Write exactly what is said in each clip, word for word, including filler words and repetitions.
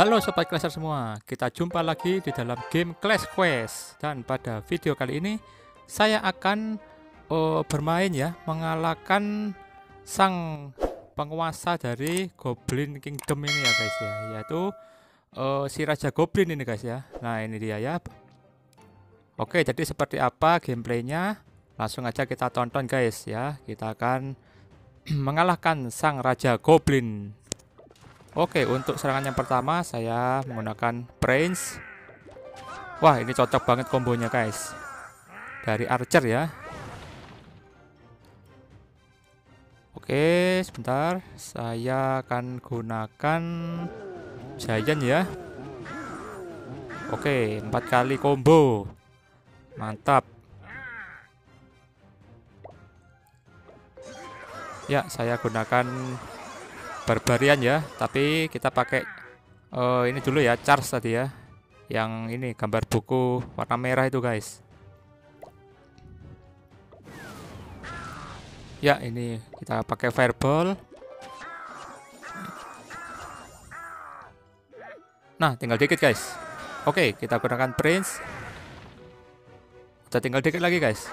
Halo Sobat Clasher semua, kita jumpa lagi di dalam game Clash Quest. Dan pada video kali ini saya akan uh, bermain ya, mengalahkan sang penguasa dari Goblin Kingdom ini ya guys ya, yaitu uh, si Raja Goblin ini guys ya. Nah ini dia ya. Oke, jadi seperti apa gameplaynya? Langsung aja kita tonton guys ya. Kita akan mengalahkan sang Raja Goblin. Oke, untuk serangan yang pertama saya menggunakan Prince. Wah, ini cocok banget kombonya guys. Dari Archer ya. Oke, sebentar. Saya akan gunakan Giant ya. Oke, empat kali combo. Mantap. Ya, saya gunakan Barbarian ya, tapi kita pakai uh, ini dulu ya, charge tadi ya, yang ini gambar buku warna merah itu guys. Ya ini kita pakai fireball. Nah tinggal dikit guys. Oke, kita gunakan Prince. Udah tinggal dikit lagi guys.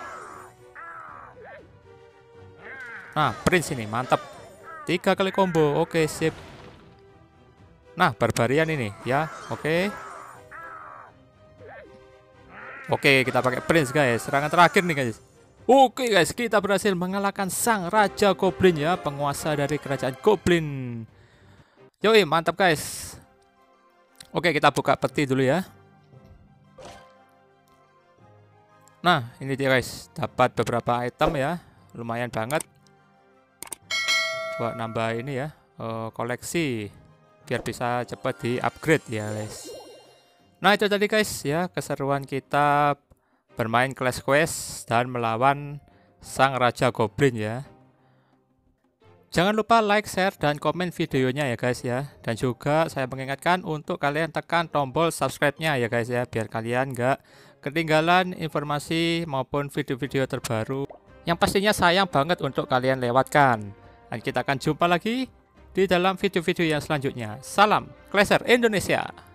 Nah Prince ini mantap. Tiga kali combo, oke sip. Nah Barbarian ini ya, oke. Oke kita pakai Prince guys, serangan terakhir nih guys. Oke guys, kita berhasil mengalahkan sang Raja Goblin ya, penguasa dari kerajaan Goblin. Yoi mantap guys. Oke kita buka peti dulu ya. Nah ini dia guys, dapat beberapa item ya, lumayan banget. Buat nambah ini ya, uh, koleksi biar bisa cepat di upgrade ya guys. Nah itu tadi guys ya, keseruan kita bermain Clash Quest dan melawan sang Raja Goblin ya. Jangan lupa like, share, dan komen videonya ya guys ya. Dan juga saya mengingatkan untuk kalian tekan tombol subscribe-nya ya guys ya, biar kalian nggak ketinggalan informasi maupun video-video terbaru yang pastinya sayang banget untuk kalian lewatkan. Dan kita akan jumpa lagi di dalam video-video yang selanjutnya. Salam Clasher Indonesia.